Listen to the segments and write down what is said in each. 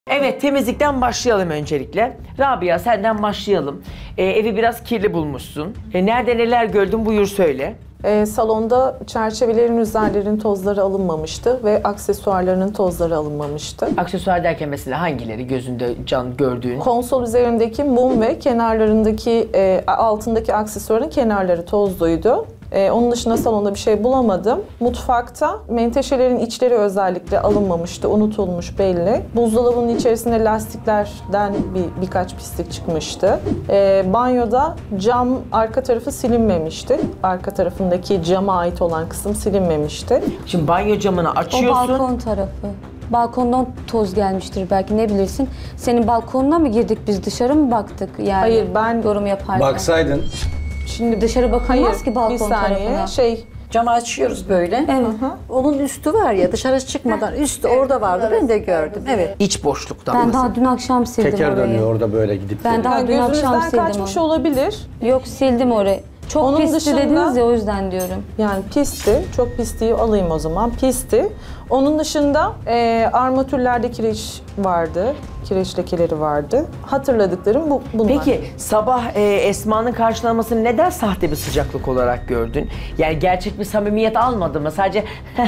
Evet, temizlikten başlayalım öncelikle. Rabia, senden başlayalım. Evi biraz kirli bulmuşsun. Nerede neler gördün, buyur söyle. Salonda çerçevelerin üzerlerinin tozları alınmamıştı ve aksesuarlarının tozları alınmamıştı. Aksesuar derken mesela hangileri gözünde can gördüğün? Konsol üzerindeki mum ve kenarlarındaki altındaki aksesuarın kenarları tozluydu. Onun dışında salonda bir şey bulamadım. Mutfakta menteşelerin içleri özellikle alınmamıştı, unutulmuş belli. Buzdolabının içerisinde lastiklerden birkaç pislik çıkmıştı. Banyoda cam arka tarafı silinmemişti. Arka tarafındaki cama ait olan kısım silinmemişti. Şimdi banyo camını açıyorsun. O balkon tarafı. Balkondan toz gelmiştir belki, ne bilirsin. Senin balkonuna mı girdik biz, dışarı mı baktık yani? Hayır, ben yorum yaparken. Baksaydın. Şimdi dışarı bakılmaz ki balkon bir saniye, tarafına. Camı açıyoruz böyle. Evet. Onun üstü var ya, dışarı çıkmadan üstü orada vardı, ben de gördüm. Evet. İç boşluktan. Ben daha dün akşam sildim Teker orayı. dönüyor orada böyle gidip. Ben daha dün akşam gözünüzden sildim kaçmış onu. olabilir. Yok, sildim orayı. Çok Onun pisti dışında- dediniz ya, o yüzden diyorum. Yani pisti, çok pistiyi alayım o zaman, pisti. Onun dışında armatürlerde kireç vardı, kireç lekeleri vardı. Hatırladıklarım bunlar. Peki sabah Esma'nın karşılamasını neden sahte bir sıcaklık olarak gördün? Yani gerçek bir samimiyet almadı mı? Sadece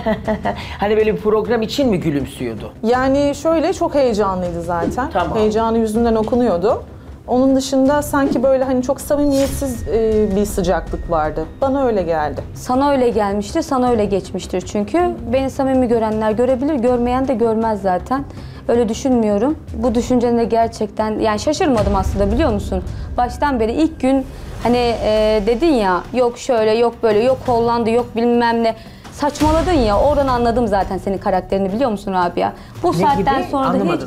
hani böyle bir program için mi gülümsüyordu? Yani şöyle, çok heyecanlıydı zaten. Tamam. Heyecanı yüzünden okunuyordu. Onun dışında sanki böyle hani çok samimiyetsiz bir sıcaklık vardı. Bana öyle geldi. Sana öyle gelmiştir, sana öyle geçmiştir çünkü. Beni samimi görenler görebilir, görmeyen de görmez zaten. Öyle düşünmüyorum. Bu düşüncene gerçekten yani şaşırmadım aslında, biliyor musun? Baştan beri ilk gün hani dedin ya, yok şöyle, yok böyle, yok Hollanda, yok bilmem ne. Saçmaladın ya, oradan anladım zaten senin karakterini, biliyor musun Rabia? Bu saatten gibi? sonra da Anlamadım.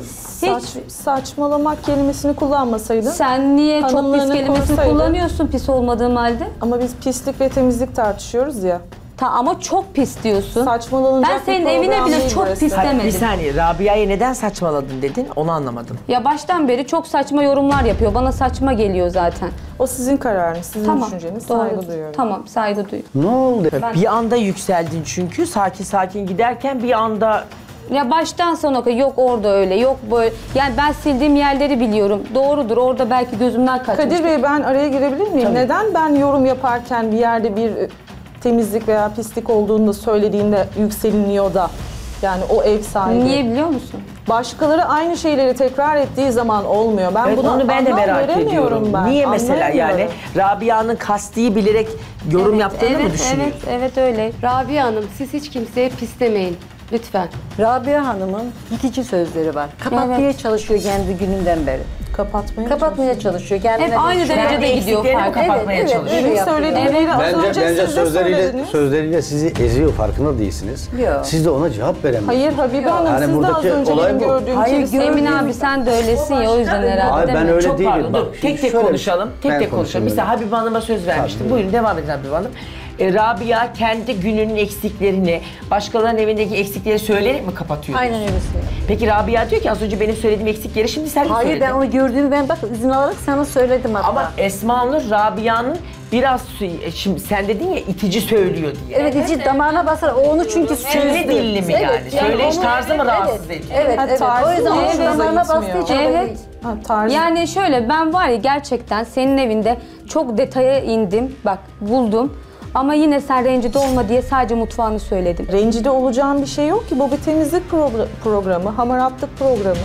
Saçmalamak kelimesini kullanmasaydın. sen niye çok pis Tanımlarını kelimesini koysaydın. kullanıyorsun pis olmadığım halde? Ama biz pislik ve temizlik tartışıyoruz ya. Ama çok pis diyorsun. Saçmalanacak Ben senin bir evine program bile değil çok burası. pis Hayır, demedim. bir saniye, Rabia'ya neden saçmaladın dedin, onu anlamadım. Ya baştan beri çok saçma yorumlar yapıyor. Bana saçma geliyor zaten. O sizin kararınız, sizin Tamam. düşünceniz. Doğru. Saygı duyuyorum. Tamam, saygı duyuyorum. Ne oldu? Bir anda yükseldin çünkü sakin sakin giderken bir anda... Ya baştan sona yok orada öyle, yok böyle. Yani ben sildiğim yerleri biliyorum. Doğrudur, orada belki gözümden kaçmış. Kadir Bey, ben araya girebilir miyim? Tabii. Neden ben yorum yaparken bir yerde bir temizlik veya pislik olduğunu söylediğinde yükseliniyor da, yani o ev sahibi. Niye biliyor musun? Başkaları aynı şeyleri tekrar ettiği zaman olmuyor. Ben Evet, buna onu ben de anlam merak veremiyorum ediyorum. ben. Niye mesela yani Anlayamıyorum. Rabia'nın kasti bilerek yorum yaptığını mı düşünüyorsun? Evet öyle. Rabia Hanım, siz hiç kimseye pis demeyin. Lütfen. Rabia Hanım'ın itici sözleri var. Kapatmaya çalışıyor kendi gününden beri. Kapatmaya çalışıyor. Kendine Hep aynı göre. derecede Kendi gidiyor eksiklerini fark. kapatmaya Evet, çalışıyor. öyle Benim yapıyor. söylediğimleri az önce Bence siz de söylediniz. sözleriyle sizi eziyor, farkında değilsiniz. Yok. Siz de ona cevap veremiyorsunuz. Hayır Habibe Hanım, Yani siz de az buradaki önce olay benim bu. gördüğüm Hayır, kimse... Emin abi sen de öylesin ya, o yüzden herhalde Hayır, değil ben mi? öyle Çok değilim. pardon, dur. Bak, Tek tek şöyle- konuşalım. Tek Ben tek konuşalım. konuşayım Mesela Habibe Hanım'a söz vermiştim. Buyurun devam edin Habibe Hanım. Rabia kendi gününün eksiklerini, başkalarının evindeki eksikleri söyleyerek mi kapatıyor? Aynen öyle söylüyor. Peki Rabia diyor ki az önce benim söylediğim eksikleri şimdi sen de Hayır, söyledin. ben onu gördüğümü bak izin alarak sana söyledim hatta. Ama Esma Nur Rabia'nın biraz şimdi sen dedin ya itici söylüyor diye. Evet, içi damağına basar. O onu çünkü Söyle dilli mi yani? Söyleyiş tarzı mı rahatsız ediyor? Evet, Ha, evet. tarzı O yüzden mı onu hoşunuza damağına bastığı gitmiyor? için Evet. Ha, tarzı. Yani şöyle, ben var ya gerçekten senin evinde çok detaya indim. Bak buldum. Ama yine sen rencide olma diye sadece mutfağını söyledim. Rencide olacağım bir şey yok ki. Bu bir temizlik programı, hamaratlık programı.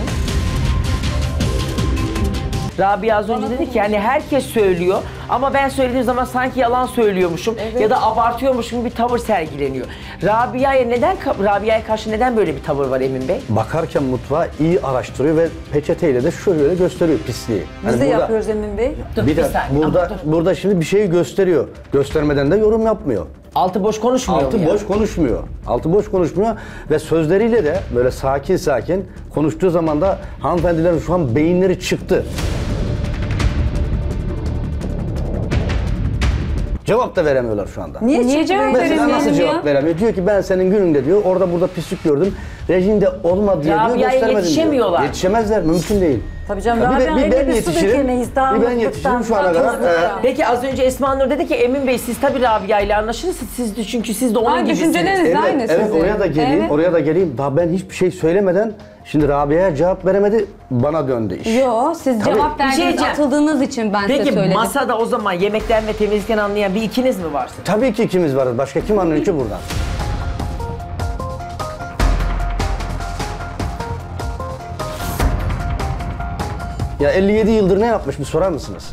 Rabia az önce dedi ki yani herkes söylüyor ama ben söylediğim zaman sanki yalan söylüyormuşum ya da abartıyormuşum gibi bir tavır sergileniyor. Rabia'ya karşı neden böyle bir tavır var Emin Bey? Bakarken mutfağı iyi araştırıyor ve peçeteyle de şöyle gösteriyor pisliği. Biz de yapıyoruz Emin Bey. Dur, Bir de saniye, ama dur. burada şimdi bir şeyi gösteriyor. Göstermeden de yorum yapmıyor. Altı boş konuşmuyor mu Altı ya? boş konuşmuyor. Altı boş konuşmuyor ve sözleriyle de böyle sakin sakin konuştuğu zaman da hanımefendilerin şu an beyinleri çıktı. Cevap da veremiyorlar şu anda. Niye cevap Mesela nasıl veremiyorum cevap ya? veremiyor? Diyor ki ben senin gününde diyor orada burada pislik gördüm. Rejimde olmadı diye diyor Rabia'ya göstermedim yetişemiyorlar. diyor. Yetişemezler, mümkün değil. Tabii canım, Ya Rabia'nın eline bir su dökemeyiz. bir ben yetişirim şu ana kadar. Peki az önce Esma Nur dedi ki Emin Bey siz tabii Rabia ile anlaşırsınız çünkü siz de onun Ay, gibisiniz. düşünceleriniz de aynı Evet, sizin. oraya da geleyim, Evet. oraya da geleyim. Daha ben hiçbir şey söylemeden Şimdi Rabia'ya cevap veremedi, bana döndü iş. Yo, siz cevap Bir şey verdiniz, diyeceğim. atıldığınız için ben size Peki söyledim. masada o zaman yemekten ve temizlikten anlayan bir ikiniz mi varsınız? Tabii ki ikimiz varız. Başka kim anlıyor ki buradan? Ya 57 yıldır ne yapmış bir sorar mısınız?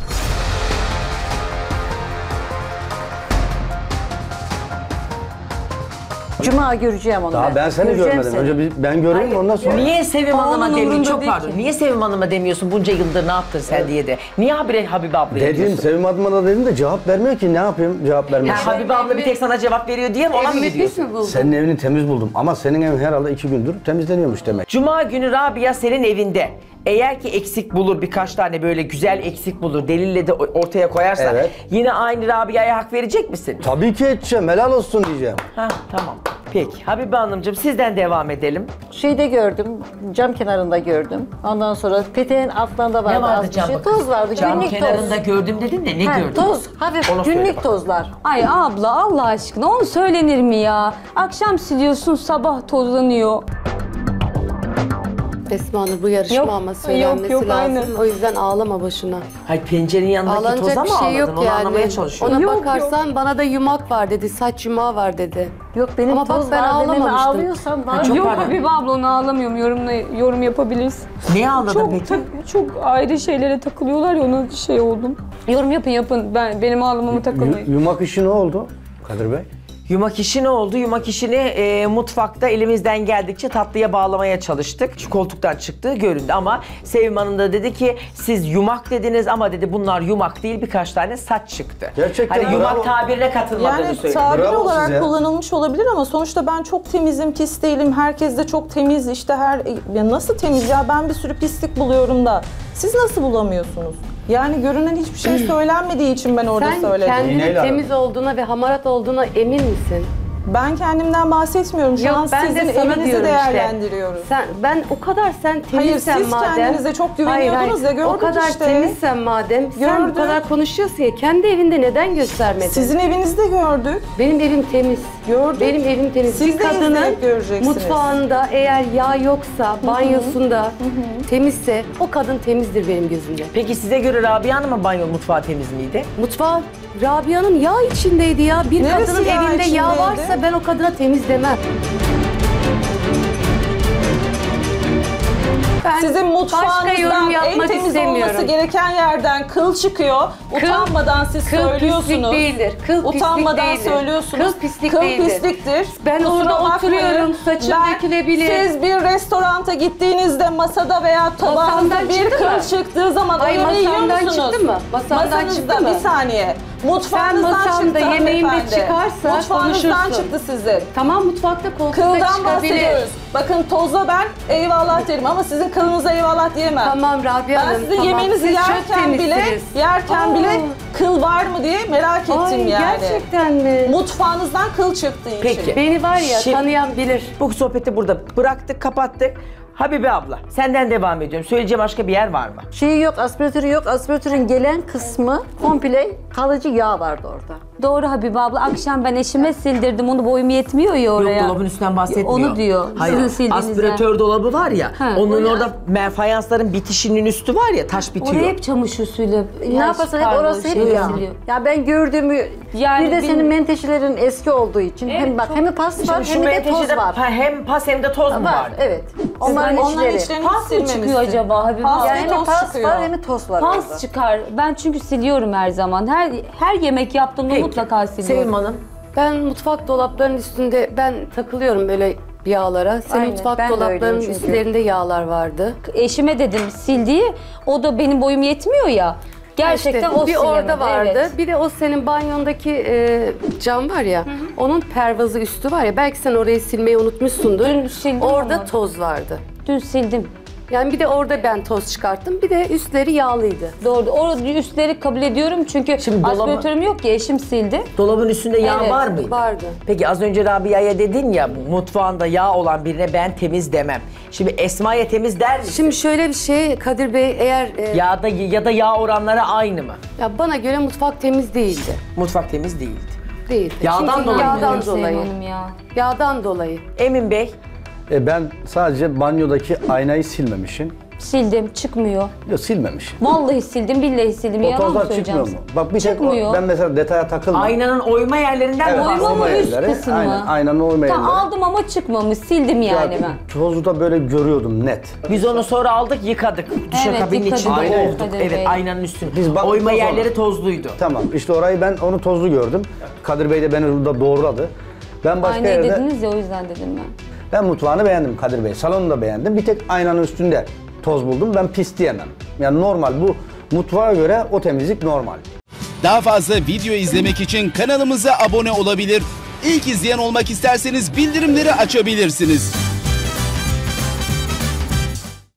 Cuma göreceğim onu. Daha ben seni Göreceğim görmedim. seni. Önce ben göreyim ondan sonra. Niye Sevim Onun Hanım'a umurunda demiyorsun? Çok değil pardon. ki. Niye Sevim Hanım'a demiyorsun? Bunca yıldır ne yaptın sen diye de. Niye Habibe ablaya Dedim, diyorsun? Sevim adıma da dedim de cevap vermiyor ki. Ne yapayım cevap vermek için? Ha, Habibe abla bir tek sana cevap veriyor diye mi ona mı Evimi pis gidiyorsun? mi buldun? Senin evini temiz buldum ama senin evin herhalde 2 gündür temizleniyormuş demek. Cuma günü Rabia senin evinde eğer ki eksik bulur, birkaç tane böyle güzel eksik bulur, delille de ortaya koyarsa Evet. yine aynı Rabia'ya hak verecek misin? Tabii ki edeceğim, helal olsun diyeceğim. Ha tamam. Peki Habibe Hanımcığım sizden devam edelim. Şeyde gördüm, cam kenarında gördüm. Ondan sonra peteğin altlarında vardı, Ne vardı az bir cam şey. bakın? Toz vardı, Cam günlük kenarında toz. gördüm dedin de ne Ha, gördün? toz, hafif Onu söyle günlük bakalım. tozlar. Ay abla Allah aşkına onu söylenir mi ya? Akşam siliyorsun sabah tozlanıyor. Esma Hanım bu yarışma Yok, ama söylenmesi yok, lazım. aynen. O yüzden ağlama boşuna. Hay pencerenin yanındaki toza Ağlanacak mı bir şey ağladın? yok Onu yani. anlamaya çalışıyorum. Ona Yok, bakarsan bana da yumak var dedi, saç yumağı var dedi. Yok benim Ama bak toz ben var dememe ağlamamıştım. ağlıyorsam var. Çok Yok pardon. Habibe abla onu ağlamıyorum. Yorum yapabiliriz. Niye ağladın Çok, peki? çok ayrı şeylere takılıyorlar ya ona şey oldum. Yorum yapın. Benim ağlamamı takılmayın. Yumak işi ne oldu Kadir Bey? Yumak işi ne oldu? Yumak işini mutfakta elimizden geldikçe tatlıya bağlamaya çalıştık. Şu koltuktan çıktığı göründü ama Sevim Hanım da dedi ki siz yumak dediniz ama dedi bunlar yumak değil birkaç tane saç çıktı. Gerçekten Hani yumak bravo. tabirine katılmadığını Yani söyledi. tabir Bravo olarak size. kullanılmış olabilir ama sonuçta ben çok temizim, pis değilim. Herkes de çok temiz. İşte ya nasıl temiz ya? Ben bir sürü pislik buluyorum da. Siz nasıl bulamıyorsunuz? Yani görünen hiçbir şey söylenmediği için ben orada Sen söyledim. kendinin İğneyle temiz olduğuna ve hamarat olduğuna emin misin? Ben kendimden bahsetmiyorum. Şu an ben sizin de sana evinizi diyorum değerlendiriyoruz. işte. Ben o kadar sen Hayır, temizsen siz madem. kendinize çok güveniyordunuz ya, gördük O kadar işte. temizsen madem. Sen bu Gördük. kadar konuşuyorsun ya kendi evinde neden göstermedin? Sizin evinizde gördük. Benim evim temiz. Gördük. Benim evim temiz. Siz Bir de kadının izleyip göreceksiniz. mutfağında eğer yağ yoksa, banyosunda temizse o kadın temizdir benim gözümde. Peki size göre Rabia Hanım'ın banyo mutfağı temiz miydi? Mutfağı Rabia'nın yağ içindeydi ya. Bir Neresi kadının yağ evinde yağ içindeydi? varsa ben o kadına temiz demem. Ben Sizin başka yorum mutfağınızdan en yapmak temiz istemiyorum. olması gereken yerden kıl çıkıyor. Utanmadan siz kıl söylüyorsunuz. pislik değildir. Kıl pislik Utanmadan değildir. söylüyorsunuz. Kıl pislik Kıl değildir. pisliktir. Ben Kusura orada bakmayın. oturuyorum, saçım dökülebilir. Siz bir restoranta gittiğinizde masada veya tabağınızda Masamdan bir çıktı kıl mı? çıktığı zaman Hayır, o yemeği yiyor masamdan musunuz? çıktı mı? Masamdan Masanızda çıktı mı? bir saniye. Mutfağınızdan masamda çıktı yemeğimde hanımefendi. çıkarsa Mutfağınızdan konuşursun. çıktı sizin. Tamam mutfakta koltukta Kıldan çıkabilir. bahsediyoruz. Bakın tozla ben eyvallah derim ama sizin kılınıza eyvallah diyemem. Tamam Rabia Ben Hanım. sizin tamam. yemeğinizi Siz çok yerken bile temizsiniz. bile kıl var mı diye merak ettim Ay, yani. gerçekten mi? Mutfağınızdan kıl çıktığı için. Peki. Beni var ya Şimdi- tanıyan bilir. Bu sohbeti burada bıraktık, kapattık. Habibe abla, senden devam ediyorum. Söyleyeceğim başka bir yer var mı? Şeyi yok, aspiratörü yok. Aspiratörün gelen kısmı komple kalıcı yağ vardı orada. Doğru Habibe abla. Akşam ben eşime sildirdim. Onu boyum yetmiyor ya oraya. Yok, dolabın üstünden bahsetmiyor. Onu diyor. Hayır, Sizin sildiğiniz aspiratör dolabı var ya, Ha, onun o orada fayansların bitişinin üstü var ya, taş bitiyor. Oraya hep çamaşır suyuyla. Ne yaparsan hep orası hep yağ. Ya ben gördüğümü, Yani bir de senin menteşelerin eski olduğu için hem bak çok- hem pas var Şu hem de toz menteşede var. hem pas hem de toz mu var? Var, evet. Onların Onların içleri. içlerini Pas mı silmemişsin. çıkıyor acaba Habibe Pas abla? Yani hem toz pas çıkıyor. var hem de toz var orada. Pas çıkar. Ben çünkü siliyorum her zaman. Her yemek yaptığımda Peki. mutlaka siliyorum. Sevim Hanım. Ben mutfak dolaplarının üstünde ben takılıyorum böyle yağlara. Senin Aynen, mutfak ben de dolaplarının öyleyim çünkü. üstlerinde yağlar vardı. Eşime dedim sildiği. O da benim boyum yetmiyor ya. Gerçekten İşte o bir silemedi. orada vardı. Evet. Bir de o senin banyondaki cam var ya. Onun pervazı üstü var ya. Belki sen orayı silmeyi unutmuşsundur. Dün sildim Orada ama. toz vardı. Dün sildim. Yani bir de orada ben toz çıkarttım. Bir de üstleri yağlıydı. Doğru. Orada üstleri kabul ediyorum çünkü Şimdi dolaba- aspiratörüm yok ya eşim sildi. Dolabın üstünde yağ Evet, var mıydı? Vardı. Peki az önce Rabia'ya dedin ya, mutfağında yağ olan birine ben temiz demem. Şimdi Esma'ya temiz der misin? Şimdi şöyle bir şey Kadir Bey eğer Yağda ya da yağ oranları aynı mı? ya bana göre mutfak temiz değildi. Mutfak temiz değildi. Değildi. Yağdan Çünkü dolayı mı? Yağdan Sevim dolayı. Hanım ya. Yağdan dolayı. Emin Bey, Ben sadece banyodaki aynayı silmemişim. Sildim, çıkmıyor. Yok silmemişim. Vallahi sildim, billahi sildim. O Yalan tozlar söyleyeceğim. çıkmıyor mu? Bak bir tek Çıkmıyor. ben mesela detaya takılmam. Aynanın oyma yerlerinden mi? Oyma mı, üst yerleri, kısmı? Aynen, aynanın oyma Tamam, yerleri. aldım ama çıkmamış. Sildim yani Ya, ben. tozu da böyle görüyordum net. Biz onu sonra aldık, yıkadık. Duşakabinin yıkadık. içinde Aynen. ovduk. Kadir Evet, Bey. aynanın üstünde. Biz baktık Oyma toz yerleri ona. tozluydu. Tamam işte orayı ben onu tozlu gördüm. Kadir Bey de beni burada doğruladı. Ben başka Aynayı yerde, dediniz ya, o yüzden dedim ben. ben mutfağını beğendim Kadir Bey. Salonu da beğendim. Bir tek aynanın üstünde toz buldum. Ben pis diyemem. Yani normal, bu mutfağa göre o temizlik normal. Daha fazla video izlemek için kanalımıza abone olabilir. İlk izleyen olmak isterseniz bildirimleri açabilirsiniz.